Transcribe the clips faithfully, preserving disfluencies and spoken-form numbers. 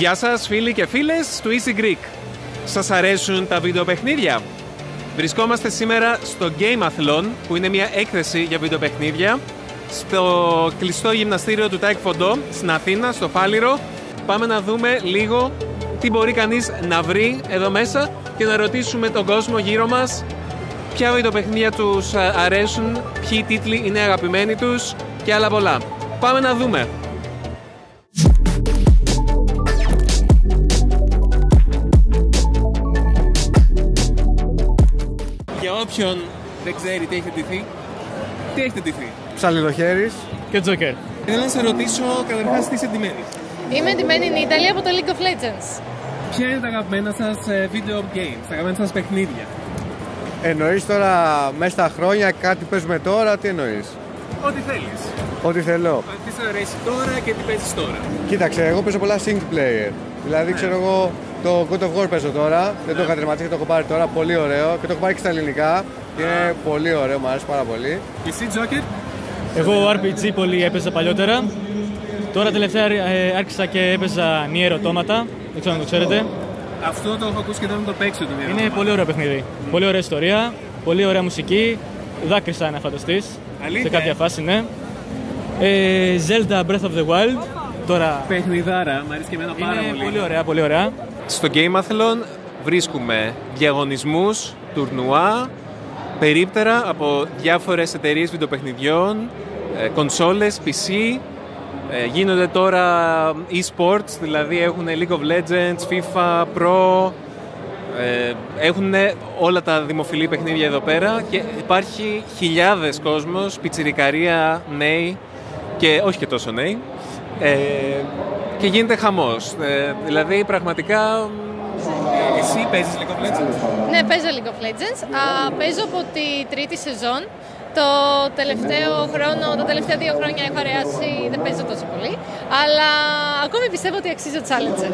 Γεια σας φίλοι και φίλες του Easy Greek. Σας αρέσουν τα βιντεοπαιχνίδια? Βρισκόμαστε σήμερα στο Gameathlon, που είναι μια έκθεση για βιντεοπαιχνίδια, στο κλειστό γυμναστήριο του Taekwondo στην Αθήνα, στο Φάληρο. Πάμε να δούμε λίγο τι μπορεί κανείς να βρει εδώ μέσα και να ρωτήσουμε τον κόσμο γύρω μας ποια βιντεοπαιχνίδια τους αρέσουν, ποιοι τίτλοι είναι αγαπημένοι τους και άλλα πολλά. Πάμε να δούμε. Για όποιον δεν ξέρει τι έχετε ντυθεί, τι έχετε ντυθεί? Ψαλιδοχέρης και Τζόκερ. Θέλω να σε ρωτήσω καταρχάς τι είσαι ντυμένη. Είμαι ντυμένη Νίταλη από το League of Legends. Ποια είναι τα αγαπημένα σας video games, τα αγαπημένα σας παιχνίδια? Εννοείς τώρα μέσα στα χρόνια κάτι παίζουμε τώρα, τι εννοείς? Ό,τι θέλεις. Ό,τι θέλω. Τι σε αρέσει τώρα και τι παίζεις τώρα? Κοίταξε, εγώ παίζω πολλά single player. Δηλαδή ναι. ξέρω εγώ το God of War παίζω τώρα, ναι. δεν το είχα τερματίσει και το έχω πάρει τώρα, πολύ ωραίο και το έχω πάρει και στα ελληνικά και είναι πολύ ωραίο, μου αρέσει πάρα πολύ. Και εσύ Joker? Εγώ αρ πι τζι πολύ έπαιζα παλιότερα. Τώρα τελευταία ε, άρχισα και έπαιζα Nier Automata, δεν ξέρω αν το ξέρετε. Αυτό το έχω ακούσει και δεν το παίξω το Nier Automata. Είναι πολύ ωραίο παιχνίδι. Mm. Πολύ ωραία ιστορία, πολύ ωραία μουσική. Δάκρυσα να φανταστείς. Σε κάποια φάση, ναι. Ε, Zelda Breath of the Wild. Τώρα... Παιχνιδάρα, μου αρέσει και εμένα πάρα είναι πολύ. Πολύ ωραία, πολύ ωραία. Στο Gameathlon βρίσκουμε διαγωνισμούς, τουρνουά, περίπτερα από διάφορες εταιρείες βιντεοπαιχνιδιών, κονσόλες, πι σι. Γίνονται τώρα e-sports, δηλαδή έχουν League of Legends, FIFA, Pro, έχουν όλα τα δημοφιλή παιχνίδια εδώ πέρα και υπάρχει χιλιάδες κόσμος, πιτσιρικαρία, νέοι και όχι και τόσο νέοι, και γίνεται χαμός. Δηλαδή πραγματικά... Εσύ παίζεις League of Legends? Ναι, παίζω League of Legends. Α, παίζω από τη τρίτη σεζόν. Το τελευταίο χρόνο, τα τελευταία δύο χρόνια έχω αραιάσει, δεν παίζω τόσο πολύ. Αλλά ακόμη πιστεύω ότι αξίζω Challenger.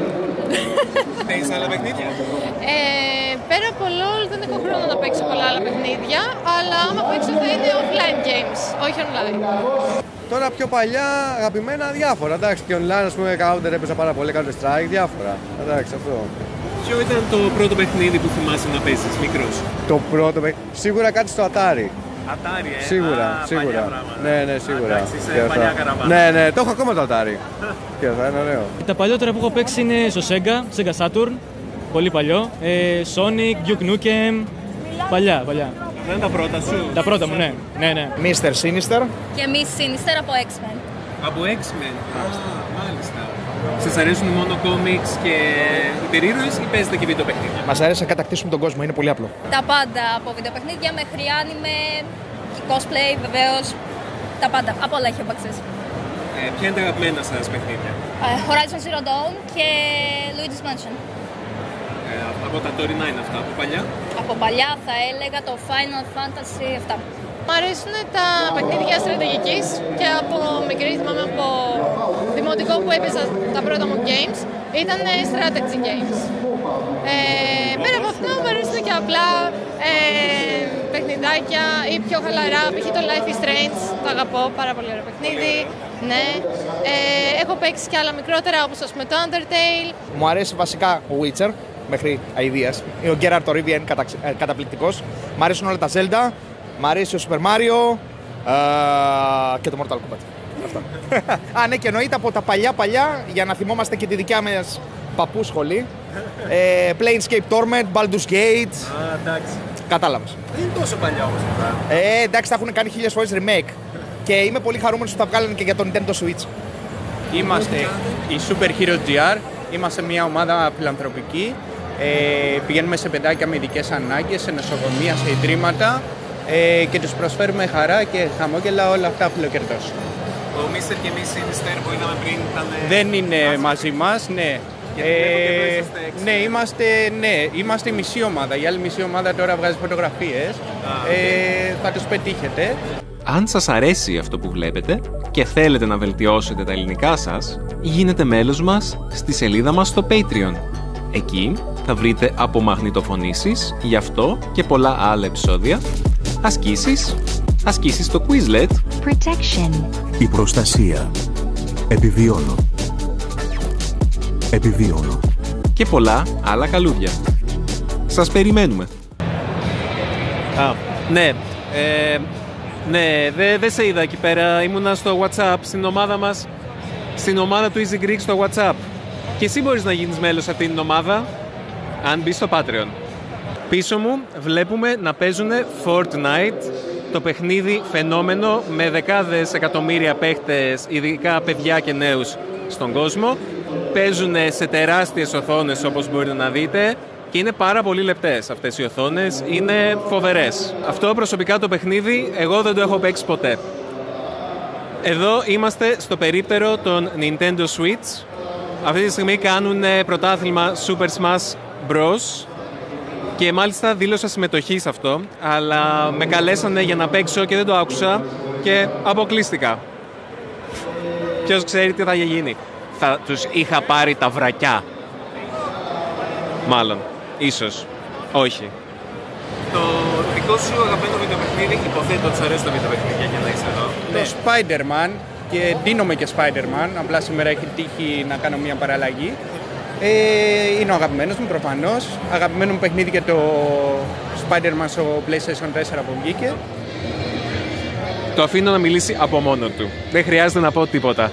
Παίζεις άλλα παιχνίδια? Ε, πέρα από LOL δεν έχω χρόνο να παίξω πολλά άλλα παιχνίδια, αλλά άμα παίξω θα είναι offline games, όχι online. Τώρα πιο παλιά αγαπημένα διάφορα, εντάξει, και online ας πούμε Counter έπαιζα πάρα πολύ, Counter Strike, διάφορα, εντάξει αυτό. Ποιο ήταν το πρώτο παιχνίδι που θυμάσαι να παίζεις μικρός? Το πρώτο παιχνίδι, σίγουρα κάτι στο Atari. Atari, ε? Σίγουρα, Α, σίγουρα. Ναι, ναι, σίγουρα. Εντάξει, είσαι παλιά καραβάνα. Ναι, ναι, το έχω ακόμα το Atari. Και θα είναι ωραίο. Τα παλιότερα που έχω παίξει είναι στο Sega, Sega Saturn, πολύ παλιό. Ε, Sonic, Duke Nukem, παλιά, παλιά. Δεν είναι τα πρώτα σου? Τα πρώτα μου, ναι. ναι, ναι. μίστερ Sinister. Και εμείς Sinister από X-Men. Από X-Men, α, μάλιστα. Σας αρέσουν μόνο κόμιξ και υπερήρωες ή παίζετε και βιντεοπαιχνίδια? Μας αρέσει να κατακτήσουμε τον κόσμο, είναι πολύ απλό. Τα πάντα, από βιντεοπαιχνίδια μέχρι άνιμε, cosplay βεβαίως, τα πάντα, από όλα έχει έπαξες. Ε, ποια είναι τα αγαπημένα σας παιχνίδια? Uh, Horizon Zero Dawn και Luigi's Mansion. Ε, από τα τωρινά είναι αυτά, από παλιά? Από παλιά θα έλεγα το Final Fantasy επτά. Μου αρέσουν τα παιχνίδια στρατηγικής και από μικρή, θυμάμαι από δημοτικό που έπαιζα τα πρώτα μου games, ήταν strategy games. Ε, πέρα από αυτό μου αρέσουν και απλά ε, παιχνιδάκια ή πιο χαλαρά, π.χ. το Life is Strange, το αγαπώ, πάρα πολύ ωραίο παιχνίδι. Ναι. Ε, έχω παίξει και άλλα μικρότερα όπως ας πούμε το Undertale. Μου αρέσει βασικά ο Witcher, μέχρι αηδίας. Ο Geralt of Rivia είναι κατα... καταπληκτικός. Μ' αρέσουν όλα τα Zelda. Μ' αρέσει ο Super Mario uh, και το Mortal Kombat. Αυτά. Α, ναι, και εννοείται από τα παλιά παλιά, για να θυμόμαστε και τη δικιά μας παππού σχολή. ε, Planescape Torment, Baldur's Gate. Α, εντάξει. Κατάλαβες. Δεν είναι τόσο παλιά όμως αυτά. Ε, εντάξει, τα έχουν κάνει χίλιες φορές remake. Και είμαι πολύ χαρούμενος που τα βγάλανε και για το Nintendo Switch. Είμαστε η Super Hero τζι αρ. Είμαστε μια ομάδα φιλανθρωπική. Ε, πηγαίνουμε σε παιδάκια με ειδικές ανάγκες, σε νοσοκομεία, σε ιδρύματα. Ε, και τους προσφέρουμε χαρά και χαμόγελα, όλα αυτά φιλοκερδός. Ο Μίστερ και εμείς Sinister που είδαμε πριν ήταν... Δεν είναι μαζί μας, ναι. Ε, ναι, είμαστε, ναι, είμαστε η μισή ομάδα. Η άλλη μισή ομάδα τώρα βγάζει φωτογραφίες. Ε, θα τους πετύχετε. Αν σας αρέσει αυτό που βλέπετε και θέλετε να βελτιώσετε τα ελληνικά σας, γίνετε μέλος μας στη σελίδα μας στο Patreon. Εκεί θα βρείτε απομαγνητοφωνήσεις, γι' αυτό και πολλά άλλα επεισόδια, ασκήσεις, ασκήσεις στο Quizlet. Protection. Η προστασία. Επιβιώνω. επιβίωνο. Και πολλά άλλα καλούδια. Σας περιμένουμε. Α, ναι. Ε, ναι, δεν δε σε είδα εκεί πέρα. Ήμουνα στο WhatsApp, στην ομάδα μας, στην ομάδα του Easy Greek στο WhatsApp. Και εσύ μπορείς να γίνεις μέλος σε αυτήν την ομάδα, αν μπεις στο Patreon. Πίσω μου βλέπουμε να παίζουν Fortnite, το παιχνίδι φαινόμενο με δεκάδες εκατομμύρια παίχτες, ειδικά παιδιά και νέους στον κόσμο. Παίζουν σε τεράστιες οθόνες όπως μπορείτε να δείτε και είναι πάρα πολύ λεπτές αυτές οι οθόνες, είναι φοβερές. Αυτό προσωπικά το παιχνίδι εγώ δεν το έχω παίξει ποτέ. Εδώ είμαστε στο περίπτερο των Nintendo Switch. Αυτή τη στιγμή κάνουν πρωτάθλημα Super Smash Bros. Και μάλιστα δήλωσα συμμετοχή σε αυτό, αλλά με καλέσανε για να παίξω και δεν το άκουσα και αποκλείστηκα. Ποιος ξέρει τι θα γίνει. Θα τους είχα πάρει τα βρακιά. Μάλλον. Ίσως. Όχι. Το δικό σου αγαπημένο βιντεοπαιχνίδι, υποθέτω ότι σου αρέσει το βιντεοπαιχνίδι για να είσαι εδώ. Το ναι. Spider-Man, και ντύνομαι και Spider-Man, απλά σήμερα έχει τύχει να κάνω μια παραλλαγή. Ε, είναι ο αγαπημένος μου προφανώς. Αγαπημένο μου παιχνίδι και το Spider-Man στο PlayStation τέσσερα που βγήκε. Το αφήνω να μιλήσει από μόνο του. Δεν χρειάζεται να πω τίποτα.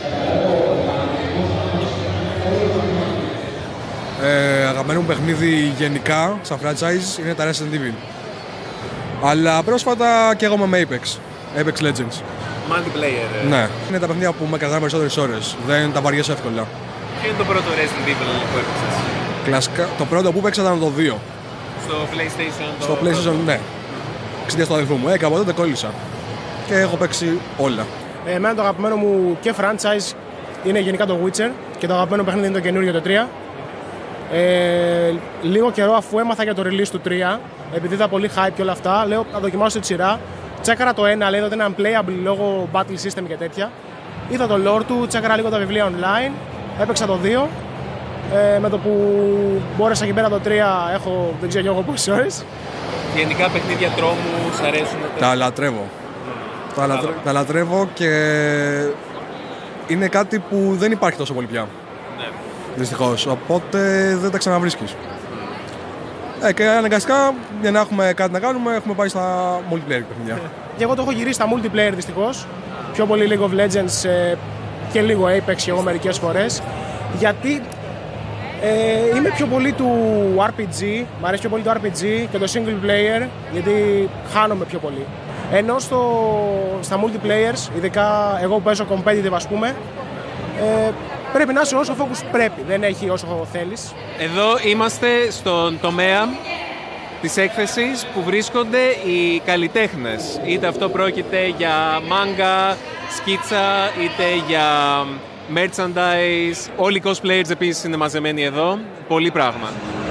Ε, αγαπημένο μου παιχνίδι γενικά, σαν franchise, είναι τα Resident Evil. Αλλά πρόσφατα και εγώ με Apex. Apex Legends. Multiplayer. Ναι. Είναι τα παιχνίδια που με κρατάνε περισσότερες ώρες. Δεν τα βαριέσαι εύκολα. Ποιο είναι το πρώτο Resident Evil που έπαιξες? Κλασικά. Το πρώτο που έπαιξα ήταν το δύο. Στο PlayStation? Το... Στο PlayStation, ναι. Εξαιτίας του αδελφού μου. Ε, από τότε κόλλησα. Και έχω παίξει όλα. Ε, εμένα το αγαπημένο μου και franchise είναι γενικά το Witcher. Και το αγαπημένο παιχνίδι είναι το καινούριο το τρία. Ε, λίγο καιρό αφού έμαθα για το release του τρία, επειδή ήταν πολύ hype και όλα αυτά, λέω να δοκιμάσω τη σειρά. Τσέκαρα το ένα, λέει ότι είναι unplayable λόγω battle system και τέτοια. Είδα το lore του, τσέκαρα λίγο τα βιβλία online, έπαιξα το δύο. Ε, με το που μπόρεσα και πέρα το τρία, έχω δεν ξέρω εγώ πόσες ώρες. Γενικά παιχνίδια τρόμου, σ' αρέσουν? Τα λατρεύω. Τα, λατρε... τα λατρεύω και είναι κάτι που δεν υπάρχει τόσο πολύ πια. Ναι. Δυστυχώς, οπότε δεν τα ξαναβρίσκεις. Ε, και αναγκαστικά για να έχουμε κάτι να κάνουμε έχουμε πάει στα multiplayer παιχνίδια. Και εγώ το έχω γυρίσει στα multiplayer δυστυχώς. Πιο πολύ League of Legends ε, και λίγο Apex και εγώ μερικές φορές. Γιατί ε, είμαι πιο πολύ του αρ πι τζι, μου αρέσει πιο πολύ το αρ πι τζι και το single player, γιατί χάνομαι πιο πολύ. Ενώ στο, στα multiplayers, ειδικά εγώ που παίζω competitive ας πούμε, ε, πρέπει να είσαι όσο focus πρέπει, δεν έχει όσο θέλεις. Εδώ είμαστε στον τομέα της έκθεσης που βρίσκονται οι καλλιτέχνες. Είτε αυτό πρόκειται για μάγκα, σκίτσα, είτε για merchandise. Όλοι οι cosplayers επίσης είναι μαζεμένοι εδώ. Πολύ πράγμα.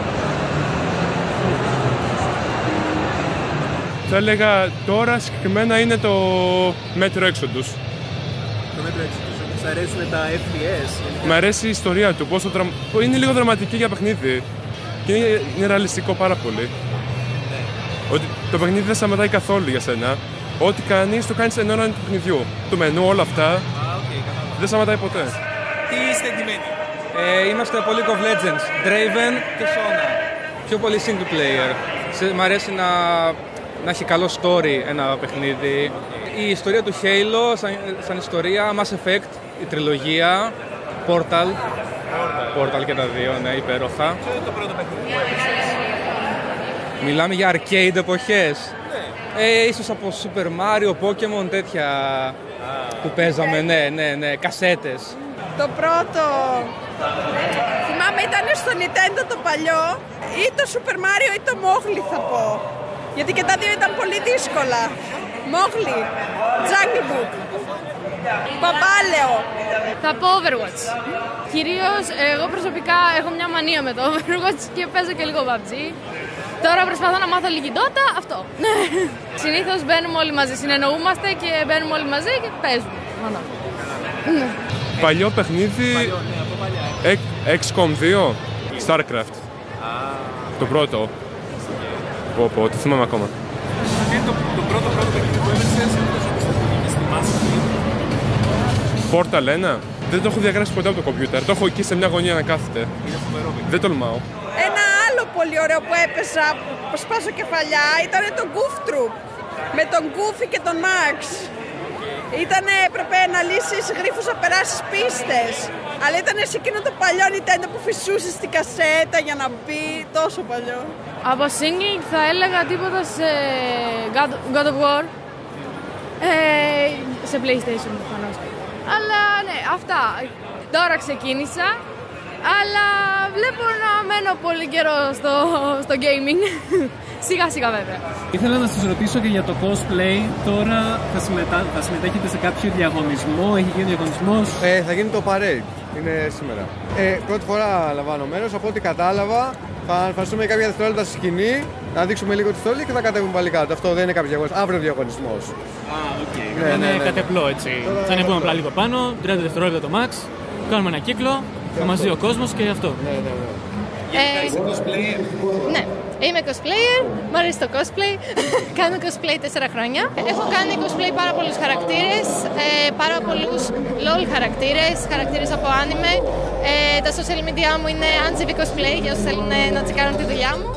Θα έλεγα τώρα συγκεκριμένα είναι το Metro Exodus. Το Metro Exodus. Σ' αρέσουν τα εφ πι ες? Μ' αρέσει η ιστορία του, πόσο δρα... είναι λίγο δραματική για παιχνίδι και είναι, είναι ρεαλιστικό πάρα πολύ. Ναι. Ότι το παιχνίδι δεν σταματάει καθόλου για σένα. Ό,τι κάνεις το κάνεις εν ώρα του παιχνιδιού. Το μενού, όλα αυτά, ah, okay, δεν σταματάει ποτέ. Τι είστε εντυμένοι? Ε, είμαστε από League of Legends, Draven και Sona. Πιο πολύ single player. Σε, μ' αρέσει να, να έχει καλό story ένα παιχνίδι. Okay. Η ιστορία του Halo, σαν, σαν ιστορία, Mass Effect, η τριλογία, Portal. Portal. Portal και τα δύο, ναι, υπέροχα. Ποιο είναι το πρώτο παιχνίδι που έπαιξες? Μιλάμε για arcade εποχές. Ναι. Ε, ίσως από Super Mario, Pokemon, τέτοια ah. που παίζαμε, ναι, ναι, ναι, κασέτες. Το πρώτο, θυμάμαι ήταν στο Nintendo το παλιό, ή το Super Mario ή το Mowgli θα πω. Γιατί και τα δύο ήταν πολύ δύσκολα. Mowgli, Jungle Book, Παπάλαιο. Θα πω Overwatch. Κυρίως εγώ προσωπικά έχω μια μανία με το Overwatch και παίζω και λίγο παμπτζ. Τώρα προσπαθώ να μάθω λίγη Dota, αυτό. Συνήθως μπαίνουμε όλοι μαζί, συνεννοούμαστε και μπαίνουμε όλοι μαζί και παίζουμε. Παλιό παιχνίδι, Παλιό, ναι, από παλιά. εξ κομ δύο, Starcraft. Ah. Το πρώτο. Πω πω, το θυμάμαι ακόμα. Τι είναι το, το πρώτο πρώτο παιχνίδι που έπαιξες? Όπως θυμάσαι? Portal ένα. Δεν το έχω διαγράψει ποτέ από το κομπιούτερ. Το έχω εκεί σε μια γωνία να κάθεται. Είναι φοβερό. Δεν τολμάω. Ένα άλλο πολύ ωραίο που έπαιζα, που σπάσω κεφαλιά, ήταν το Goof Troop. Με τον Goofy και τον Max. Ήτανε, έπρεπε να λύσεις γρίφους, να περάσεις πίστες. Αλλά ήταν σε εκείνο το παλιό Nintendo που φυσούσες την κασέτα για να μπει, τόσο παλιό. Από single θα έλεγα τίποτα σε God, God of War. Ε, σε PlayStation προφανώς. Αλλά ναι, αυτά. Τώρα ξεκίνησα, αλλά βλέπω να μένω πολύ καιρό στο, στο gaming. Σιγά σιγά βέβαια. Ήθελα να σας ρωτήσω και για το cosplay. Τώρα θα, συμμετά... θα συμμετέχετε σε κάποιο διαγωνισμό, έχει γίνει διαγωνισμός? Ε, θα γίνει το parade, είναι σήμερα. Ε, πρώτη φορά λαμβάνω μέρος, από ό,τι κατάλαβα θα εμφανιστούμε κάποια δευτερόλεπτα στη σκηνή, να δείξουμε λίγο τη στολή και θα κατέβουμε πάλι κάτω. Αυτό δεν είναι κάποιο διαγωνισμό, αύριο διαγωνισμός. Α, οκ. Okay. Ναι, είναι ναι, ναι, κάτι απλό έτσι. Τώρα... Θα ανεβούμε απλά λίγο πάνω, τριάντα δευτερόλεπτα το max, κάνουμε ένα κύκλο, θα μας δει ο κόσμος και αυτό. Ναι, ναι, ναι. Γενικά είσαι cosplayer? Ναι, είμαι cosplayer, μου αρέσει το cosplay. Κάνω cosplay τέσσερα χρόνια. Έχω κάνει cosplay πάρα πολλούς χαρακτήρες, ε, πάρα πολλούς LOL χαρακτήρες, χαρακτήρες από anime. Ε, τα social media μου είναι Anjivi Cosplay για όσους θέλουν να τσεκάρουν τη δουλειά μου.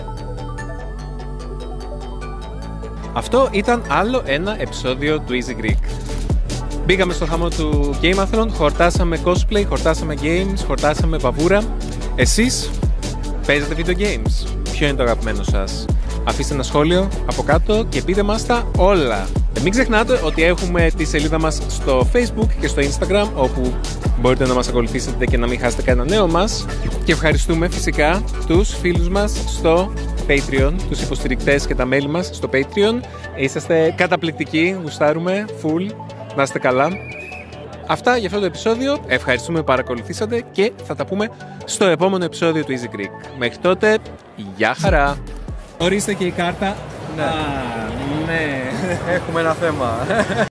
Αυτό ήταν άλλο ένα επεισόδιο του Easy Greek. Μπήκαμε στο χαμό του Gameathon, χορτάσαμε cosplay, χορτάσαμε games, χορτάσαμε παβούρα. Εσείς παίζετε video games? Ποιο είναι το αγαπημένο σας? Αφήστε ένα σχόλιο από κάτω και πείτε μας τα όλα. Μην ξεχνάτε ότι έχουμε τη σελίδα μας στο Facebook και στο Instagram, όπου μπορείτε να μας ακολουθήσετε και να μην χάσετε κανένα νέο μας. Και ευχαριστούμε φυσικά τους φίλους μας στο Patreon, τους υποστηρικτές και τα μέλη μας στο Patreon. Είσαστε καταπληκτικοί, γουστάρουμε, full, να είστε καλά. Αυτά για αυτό το επεισόδιο. Ευχαριστούμε που παρακολουθήσατε και θα τα πούμε στο επόμενο επεισόδιο του Easy Greek. Μέχρι τότε, γεια χαρά! Ορίστε και η κάρτα. Ναι. Α, ναι. Έχουμε ένα θέμα.